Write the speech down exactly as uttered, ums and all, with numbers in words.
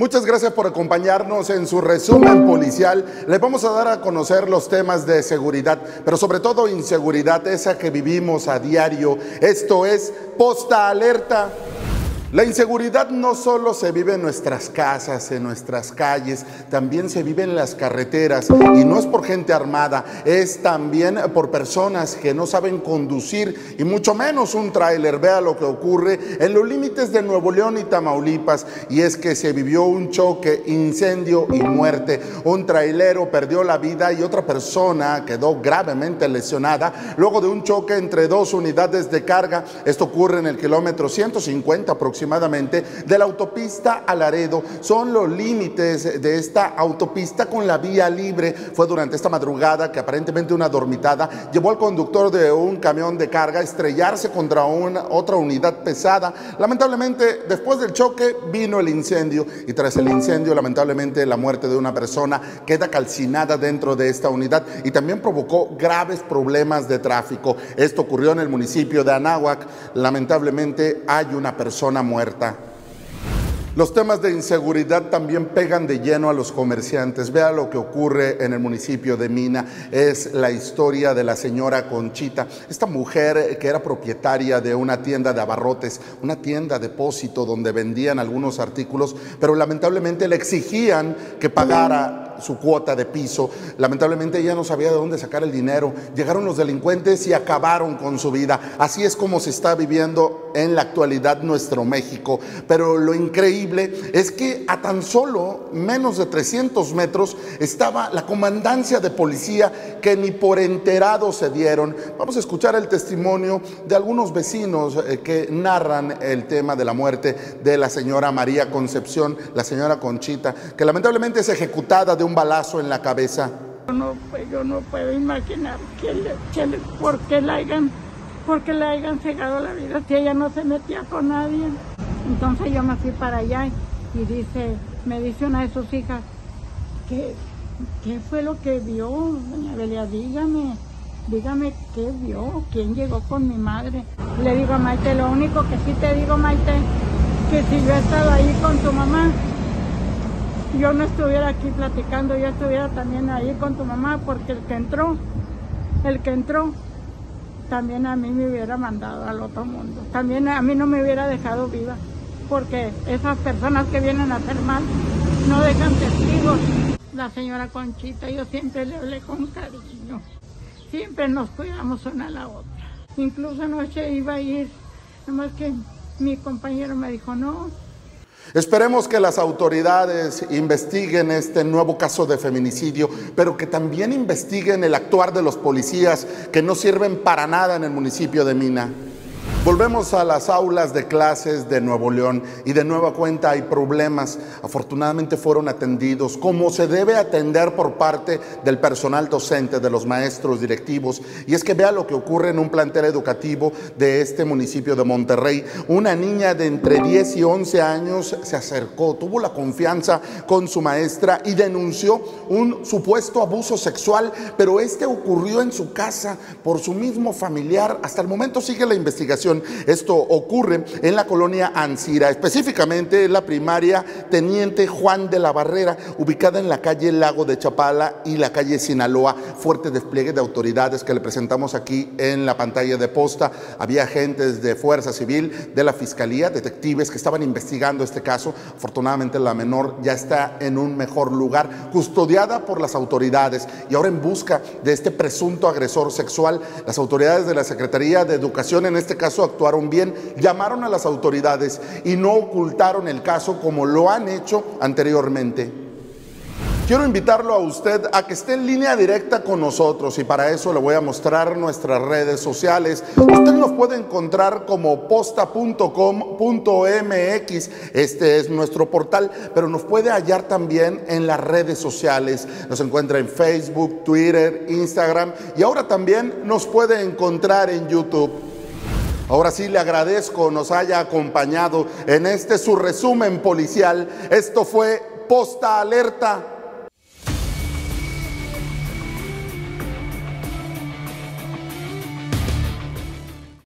Muchas gracias por acompañarnos en su resumen policial. Les vamos a dar a conocer los temas de seguridad, pero sobre todo inseguridad, esa que vivimos a diario. Esto es Posta Alerta. La inseguridad no solo se vive en nuestras casas, en nuestras calles, también se vive en las carreteras, y no es por gente armada, es también por personas que no saben conducir, y mucho menos un tráiler. Vea lo que ocurre en los límites de Nuevo León y Tamaulipas, y es que se vivió un choque, incendio y muerte. Un trailero perdió la vida y otra persona quedó gravemente lesionada luego de un choque entre dos unidades de carga. Esto ocurre en el kilómetro ciento cincuenta aproximadamente aproximadamente de la autopista a Laredo. Son los límites de esta autopista con la vía libre. Fue durante esta madrugada que aparentemente una dormitada llevó al conductor de un camión de carga a estrellarse contra una, otra unidad pesada. Lamentablemente, después del choque vino el incendio, y tras el incendio, lamentablemente, la muerte de una persona queda calcinada dentro de esta unidad y también provocó graves problemas de tráfico. Esto ocurrió en el municipio de Anáhuac. Lamentablemente hay una persona muerta. Los temas de inseguridad también pegan de lleno a los comerciantes. Vea lo que ocurre en el municipio de Mina. Es la historia de la señora Conchita, esta mujer que era propietaria de una tienda de abarrotes, una tienda depósito donde vendían algunos artículos, pero lamentablemente le exigían que pagara su cuota de piso. Lamentablemente ella no sabía de dónde sacar el dinero. Llegaron los delincuentes y acabaron con su vida. Así es como se está viviendo en la actualidad nuestro México. Pero lo increíble es que a tan solo menos de trescientos metros estaba la comandancia de policía, que ni por enterados se dieron. Vamos a escuchar el testimonio de algunos vecinos eh, que narran el tema de la muerte de la señora María Concepción, la señora Conchita, que lamentablemente es ejecutada de un balazo en la cabeza. No, pues yo no puedo imaginar que le, que le, por qué la hayan, por qué le hayan cegado la vida si ella no se metía con nadie. Entonces yo me fui para allá y dice, me dice una de sus hijas, ¿qué, qué fue lo que vio, doña Belia? Dígame, dígame qué vio, quién llegó con mi madre. Le digo a Maite, lo único que sí te digo, Maite, que si yo he estado ahí con tu mamá, yo no estuviera aquí platicando, yo estuviera también ahí con tu mamá, porque el que entró, el que entró, también a mí me hubiera mandado al otro mundo. También a mí no me hubiera dejado viva, porque esas personas que vienen a hacer mal no dejan testigos. La señora Conchita, yo siempre le hablé con cariño, siempre nos cuidamos una a la otra. Incluso anoche iba a ir, nomás que mi compañero me dijo no. Esperemos que las autoridades investiguen este nuevo caso de feminicidio, pero que también investiguen el actuar de los policías, que no sirven para nada en el municipio de Mina. Volvemos a las aulas de clases de Nuevo León y de nueva cuenta hay problemas. Afortunadamente fueron atendidos como se debe atender por parte del personal docente, de los maestros directivos. Y es que vea lo que ocurre en un plantel educativo de este municipio de Monterrey. Una niña de entre diez y once años se acercó, tuvo la confianza con su maestra y denunció un supuesto abuso sexual, pero este ocurrió en su casa por su mismo familiar. Hasta el momento sigue la investigación. Esto ocurre en la colonia Ancira, específicamente en la primaria Teniente Juan de la Barrera, ubicada en la calle Lago de Chapala y la calle Sinaloa. Fuerte despliegue de autoridades que le presentamos aquí en la pantalla de Posta. Había agentes de Fuerza Civil, de la Fiscalía, detectives que estaban investigando este caso. Afortunadamente la menor ya está en un mejor lugar, custodiada por las autoridades y ahora en busca de este presunto agresor sexual. Las autoridades de la Secretaría de Educación, en este caso, actuaron bien, llamaron a las autoridades y no ocultaron el caso como lo han hecho anteriormente. Quiero invitarlo a usted a que esté en línea directa con nosotros, y para eso le voy a mostrar nuestras redes sociales. Usted nos puede encontrar como posta punto com punto m x, este es nuestro portal, pero nos puede hallar también en las redes sociales. Nos encuentra en Facebook, Twitter, Instagram, y ahora también nos puede encontrar en YouTube. Ahora sí le agradezco nos haya acompañado en este su resumen policial. Esto fue Posta Alerta.